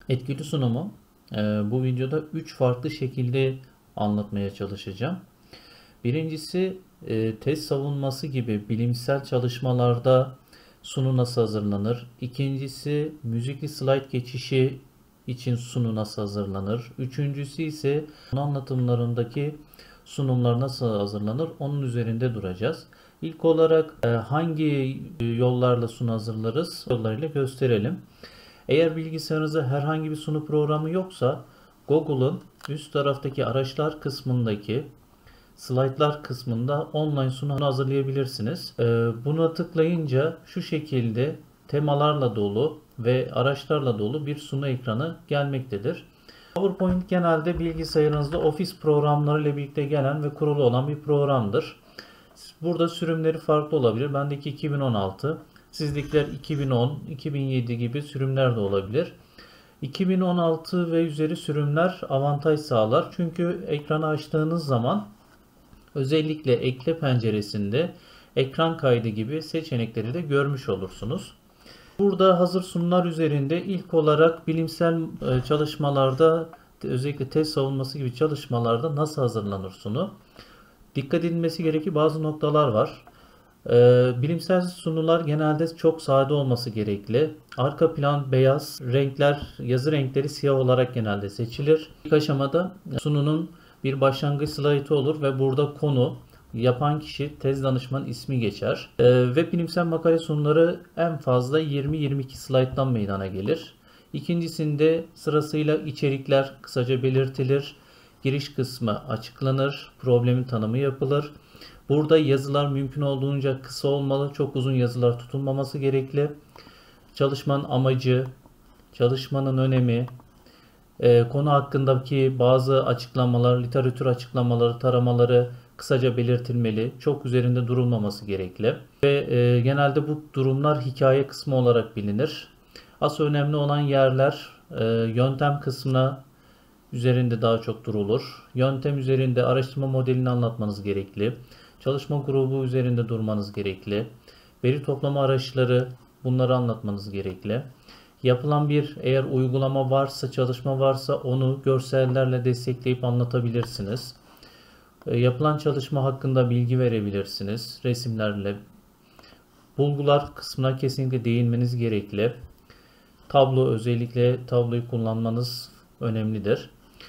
Etkili sunumu bu videoda 3 farklı şekilde anlatmaya çalışacağım. Birincisi tez savunması gibi bilimsel çalışmalarda sunu nasıl hazırlanır? İkincisi müzikli slayt geçişi için sunu nasıl hazırlanır? Üçüncüsü ise konu anlatımlarındaki sunumlar nasıl hazırlanır? Onun üzerinde duracağız. İlk olarak hangi yollarla sunu hazırlarız? Yollarıyla gösterelim. Eğer bilgisayarınızda herhangi bir sunu programı yoksa Google'ın üst taraftaki araçlar kısmındaki slaytlar kısmında online sunu hazırlayabilirsiniz. Buna tıklayınca şu şekilde temalarla dolu ve araçlarla dolu bir sunu ekranı gelmektedir. PowerPoint genelde bilgisayarınızda Office programları ile birlikte gelen ve kurulu olan bir programdır. Burada sürümleri farklı olabilir. Bendeki 2016, sizdekiler 2010, 2007 gibi sürümler de olabilir. 2016 ve üzeri sürümler avantaj sağlar. Çünkü ekranı açtığınız zaman özellikle ekle penceresinde ekran kaydı gibi seçenekleri de görmüş olursunuz. Burada hazır sunumlar üzerinde ilk olarak bilimsel çalışmalarda, özellikle tez savunması gibi çalışmalarda nasıl hazırlanır sunu? Dikkat edilmesi gereken bazı noktalar var. Bilimsel sunular genelde çok sade olması gerekli. Arka plan beyaz, renkler, yazı renkleri siyah olarak genelde seçilir. İlk aşamada sununun bir başlangıç slaytı olur ve burada konu, yapan kişi, tez danışman ismi geçer. Ve bilimsel makale sunuları en fazla 20-22 slayttan meydana gelir. İkincisinde sırasıyla içerikler kısaca belirtilir. Giriş kısmı açıklanır, problemin tanımı yapılır. Burada yazılar mümkün olduğunca kısa olmalı, çok uzun yazılar tutulmaması gerekli. Çalışmanın amacı, çalışmanın önemi, konu hakkındaki bazı açıklamalar, literatür açıklamaları, taramaları kısaca belirtilmeli. Çok üzerinde durulmaması gerekli. Ve genelde bu durumlar hikaye kısmı olarak bilinir. Asıl önemli olan yerler yöntem kısmına üzerinde daha çok durulur. Yöntem üzerinde araştırma modelini anlatmanız gerekli. Çalışma grubu üzerinde durmanız gerekli. Veri toplama araçları, bunları anlatmanız gerekli. Yapılan bir eğer uygulama varsa, çalışma varsa onu görsellerle destekleyip anlatabilirsiniz. Yapılan çalışma hakkında bilgi verebilirsiniz resimlerle. Bulgular kısmına kesinlikle değinmeniz gerekli. Tablo, özellikle tabloyu kullanmanız önemlidir.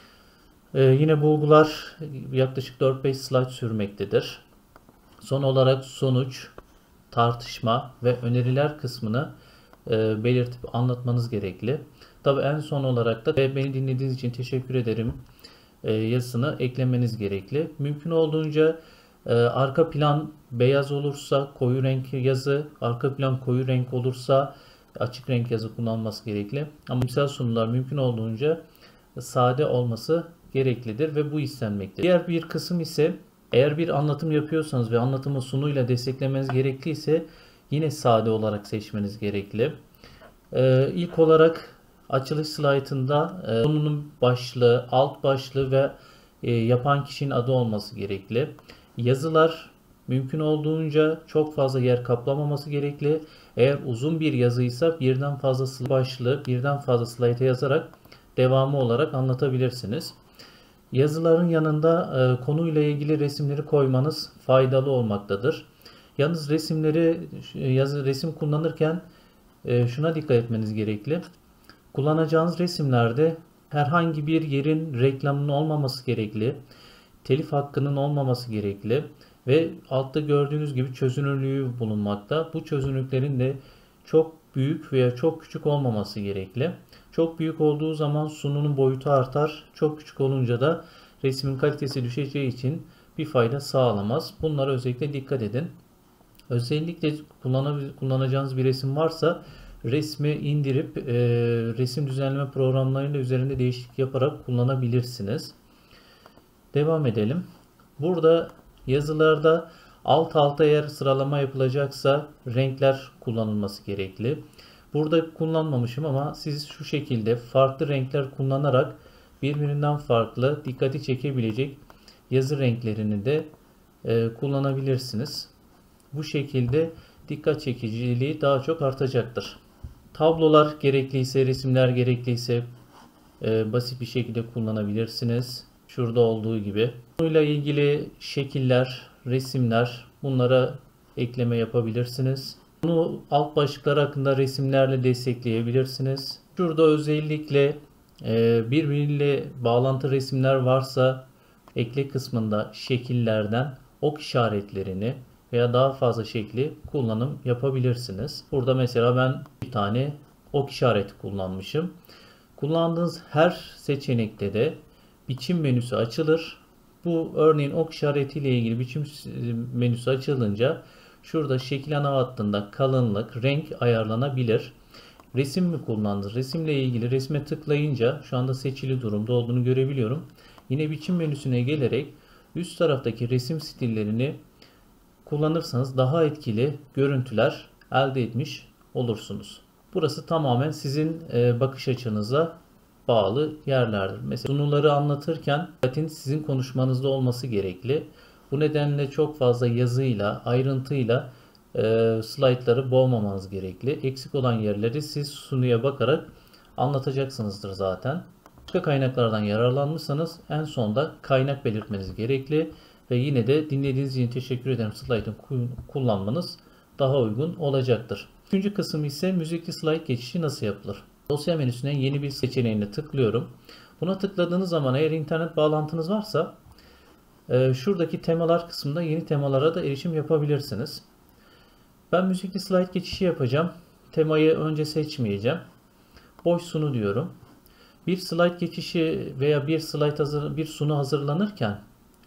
Yine bulgular yaklaşık 4-5 slide sürmektedir. Son olarak sonuç, tartışma ve öneriler kısmını belirtip anlatmanız gerekli. Tabii en son olarak da beni dinlediğiniz için teşekkür ederim yazısını eklemeniz gerekli. Mümkün olduğunca arka plan beyaz olursa koyu renk yazı, arka plan koyu renk olursa açık renk yazı kullanılması gerekli. Ama bilimsel sunumlar mümkün olduğunca sade olması gereklidir ve bu istenmektedir. Diğer bir kısım ise eğer bir anlatım yapıyorsanız ve anlatımı sunuyla desteklemeniz gerekliyse yine sade olarak seçmeniz gerekli. İlk olarak açılış slaytında konunun başlığı, alt başlığı ve yapan kişinin adı olması gerekli. Yazılar mümkün olduğunca çok fazla yer kaplamaması gerekli. Eğer uzun bir yazıysa birden fazla başlığı, birden fazla slayta yazarak devamı olarak anlatabilirsiniz. Yazıların yanında konuyla ilgili resimleri koymanız faydalı olmaktadır. Yalnız resim kullanırken şuna dikkat etmeniz gerekli. Kullanacağınız resimlerde herhangi bir yerin reklamının olmaması gerekli. Telif hakkının olmaması gerekli. Ve altta gördüğünüz gibi çözünürlüğü bulunmakta. Bu çözünürlüklerin de çok büyük veya çok küçük olmaması gerekli. Çok büyük olduğu zaman sununun boyutu artar. Çok küçük olunca da resmin kalitesi düşeceği için bir fayda sağlamaz. Bunlara özellikle dikkat edin. Özellikle kullanacağınız bir resim varsa resmi indirip resim düzenleme programlarıyla üzerinde değişiklik yaparak kullanabilirsiniz. Devam edelim. Burada yazılarda alt alta eğer sıralama yapılacaksa renkler kullanılması gerekli. Burada kullanmamışım ama siz şu şekilde farklı renkler kullanarak birbirinden farklı dikkati çekebilecek yazı renklerini de kullanabilirsiniz. Bu şekilde dikkat çekiciliği daha çok artacaktır. Tablolar gerekliyse, resimler gerekliyse basit bir şekilde kullanabilirsiniz. Şurada olduğu gibi. Bununla ilgili şekiller, resimler, bunlara ekleme yapabilirsiniz. Bunu alt başlıklar hakkında resimlerle destekleyebilirsiniz. Şurada özellikle birbiriyle bağlantı resimler varsa ekle kısmında şekillerden ok işaretlerini veya daha fazla şekli kullanım yapabilirsiniz. Burada mesela ben bir tane ok işareti kullanmışım. Kullandığınız her seçenekte de biçim menüsü açılır. Bu örneğin ok işareti ile ilgili biçim menüsü açılınca şurada şekil ana hattında kalınlık, renk ayarlanabilir. Resim mi kullandınız? Resimle ilgili resme tıklayınca şu anda seçili durumda olduğunu görebiliyorum. Yine biçim menüsüne gelerek üst taraftaki resim stillerini kullanırsanız daha etkili görüntüler elde etmiş olursunuz. Burası tamamen sizin bakış açınıza bağlı yerlerdir. Mesela sunuları anlatırken dikkatin sizin konuşmanızda olması gerekli. Bu nedenle çok fazla yazıyla, ayrıntıyla slaytları boğmamanız gerekli. Eksik olan yerleri siz sunuya bakarak anlatacaksınızdır zaten. Başka kaynaklardan yararlanmışsanız en sonda kaynak belirtmeniz gerekli. Ve yine de dinlediğiniz için teşekkür ederim. Slaytın kullanmanız daha uygun olacaktır. Üçüncü kısım ise müzikli slayt geçişi nasıl yapılır? Dosya menüsüne yeni bir seçeneğine tıklıyorum. Buna tıkladığınız zaman eğer internet bağlantınız varsa şuradaki temalar kısmında yeni temalara da erişim yapabilirsiniz. Ben müzikli slayt geçişi yapacağım. Temayı önce seçmeyeceğim. Boş sunu diyorum. Bir slayt geçişi veya bir sunu hazırlanırken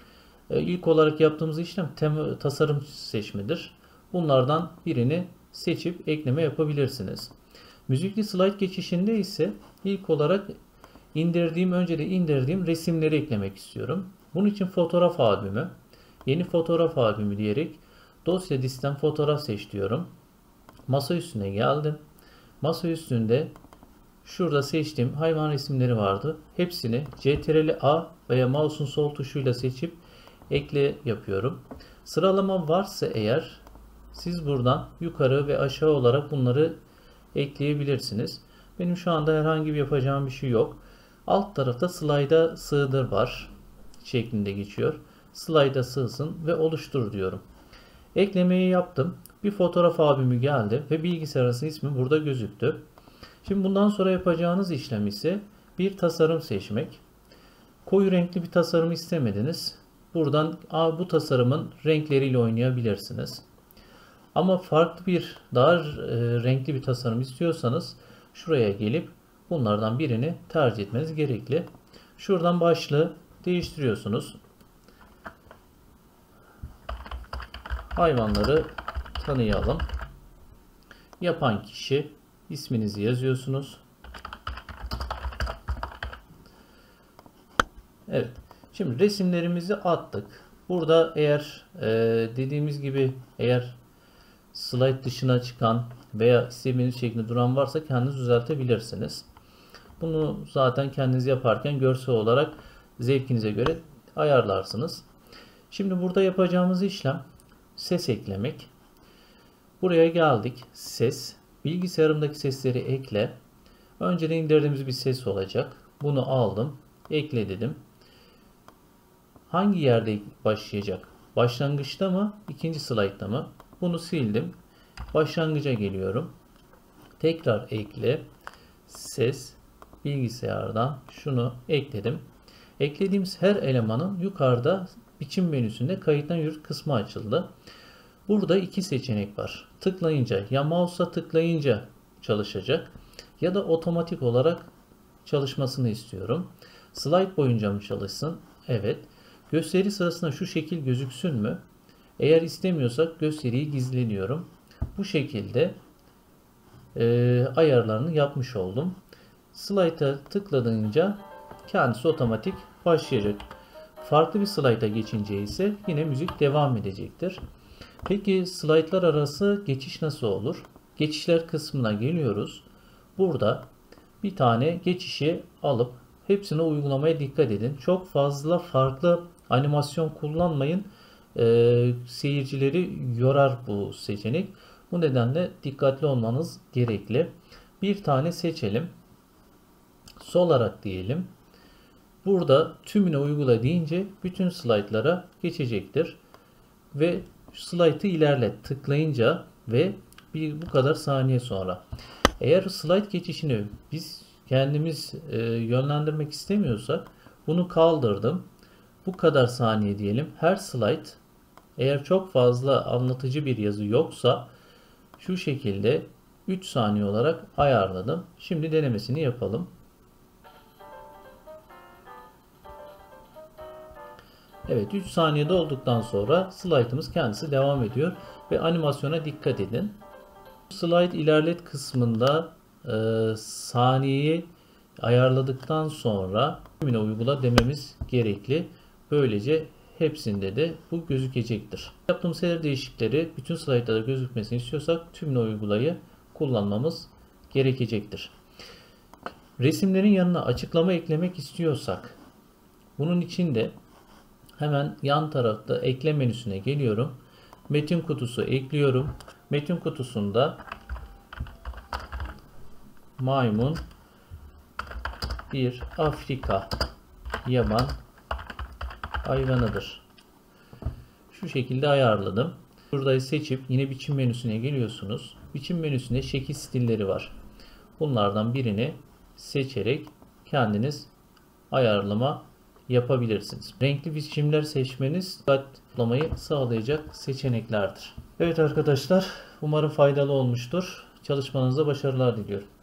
ilk olarak yaptığımız işlem tasarım seçmedir. Bunlardan birini seçip ekleme yapabilirsiniz. Müzikli slayt geçişinde ise ilk olarak önce de indirdiğim resimleri eklemek istiyorum. Bunun için fotoğraf albümü, yeni fotoğraf albümü diyerek dosya diziden fotoğraf seç diyorum. Masa üstüne geldim. Masa üstünde şurada seçtiğim hayvan resimleri vardı. Hepsini CTRL-A veya mouse'un sol tuşuyla seçip ekle yapıyorum. Sıralama varsa eğer siz buradan yukarı ve aşağı olarak bunları ekleyebilirsiniz. Benim şu anda herhangi bir yapacağım bir şey yok. Alt tarafta slayda sığdır var şeklinde geçiyor. Slayda sığsın ve oluştur diyorum. Eklemeyi yaptım. Bir fotoğraf albümü geldi ve bilgisayarın ismi burada gözüktü. Şimdi bundan sonra yapacağınız işlem ise bir tasarım seçmek. Koyu renkli bir tasarım istemediniz. Buradan bu tasarımın renkleriyle oynayabilirsiniz. Ama farklı daha renkli bir tasarım istiyorsanız şuraya gelip bunlardan birini tercih etmeniz gerekli. Şuradan başlığı değiştiriyorsunuz. Hayvanları tanıyalım. Yapan kişi, isminizi yazıyorsunuz. Evet. Şimdi resimlerimizi attık. Burada eğer dediğimiz gibi eğer slide dışına çıkan veya istediğiniz şeklinde duran varsa kendiniz düzeltebilirsiniz. Bunu zaten kendiniz yaparken görsel olarak zevkinize göre ayarlarsınız. Şimdi burada yapacağımız işlem ses eklemek. Buraya geldik. Ses. Bilgisayarımdaki sesleri ekle. Önceden indirdiğimiz bir ses olacak. Bunu aldım. Ekle dedim. Hangi yerde başlayacak? Başlangıçta mı? İkinci slaytta mı? Bunu sildim. Başlangıca geliyorum. Tekrar ekle. Ses. Bilgisayardan şunu ekledim. Eklediğimiz her elemanın yukarıda biçim menüsünde kayıttan yürüt kısmı açıldı. Burada iki seçenek var. Tıklayınca ya mouse'a tıklayınca çalışacak ya da otomatik olarak çalışmasını istiyorum. Slide boyunca mı çalışsın? Evet. Gösteri sırasında şu şekil gözüksün mü? Eğer istemiyorsak gösteriyi gizleniyorum. Bu şekilde ayarlarını yapmış oldum. Slide'a tıkladığınca kendisi otomatik başlayacak. Farklı bir slide'a geçince ise yine müzik devam edecektir. Peki slaytlar arası geçiş nasıl olur? Geçişler kısmına geliyoruz. Burada bir tane geçişi alıp hepsini uygulamaya dikkat edin. Çok fazla farklı animasyon kullanmayın. Seyircileri yorar bu seçenek. Bu nedenle dikkatli olmanız gerekli. Bir tane seçelim. sol arak diyelim. Burada tümüne uygula deyince bütün slaytlara geçecektir. Ve slaytı ilerlet tıklayınca ve bu kadar saniye sonra. Eğer slayt geçişini biz kendimiz yönlendirmek istemiyorsak bunu kaldırdım. Bu kadar saniye diyelim. Her slayt eğer çok fazla anlatıcı bir yazı yoksa şu şekilde 3 saniye olarak ayarladım. Şimdi denemesini yapalım. Evet, 3 saniyede olduktan sonra slaytımız kendisi devam ediyor ve animasyona dikkat edin. Slide ilerlet kısmında saniyeyi ayarladıktan sonra tümüne uygula dememiz gerekli. Böylece hepsinde de bu gözükecektir. Yaptığımız her değişiklikleri bütün slaytlarda gözükmesini istiyorsak tümüne uygulayı kullanmamız gerekecektir. Resimlerin yanına açıklama eklemek istiyorsak bunun için de hemen yan tarafta ekle menüsüne geliyorum. Metin kutusu ekliyorum. Metin kutusunda maymun bir Afrika yaban hayvanıdır. Şu şekilde ayarladım. Burayı seçip yine biçim menüsüne geliyorsunuz. Biçim menüsünde şekil stilleri var. Bunlardan birini seçerek kendiniz ayarlama yapabilirsiniz. Renkli biçimler seçmeniz tıklamayı sağlayacak seçeneklerdir. Evet arkadaşlar, umarım faydalı olmuştur. Çalışmanızda başarılar diliyorum.